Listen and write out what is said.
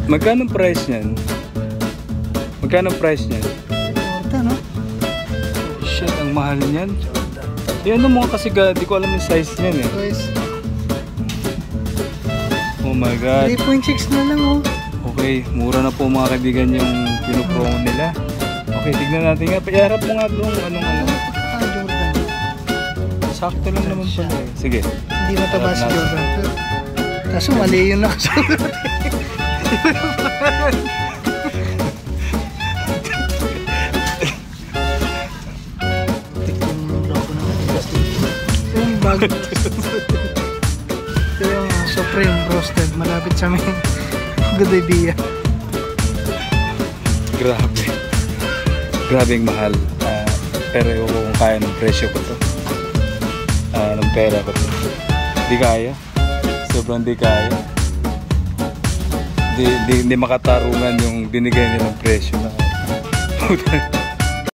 Magkano price niyan? Magkano price niyan? Jordan, no? Shit, ang mahal niyan. Yan mo kasi di ko alam yung size niyan eh. Guys, Oh my god. 3.6 na lang, oh. Okay, mura na po mga kaibigan yung pinopromo nila. Okay, tignan natin nga. Iharap mo nga doon anong. Jordan. Sakto lang naman pala eh. Sige. Hindi mataba si Jordan. Kaso mali yun nakasulat. Tignan mo yung logo ng Adidas. Ito yung bago. Ito yung Supreme Roasted. Malapit sa amin. Good idea. Grabe. Grabing mahal. Pero ewan ko kung kaya ng presyo ko to. Ng pera ko to. Di kaya. Sobrang di kaya. Di makatarungan yung binigay nilang presyo na.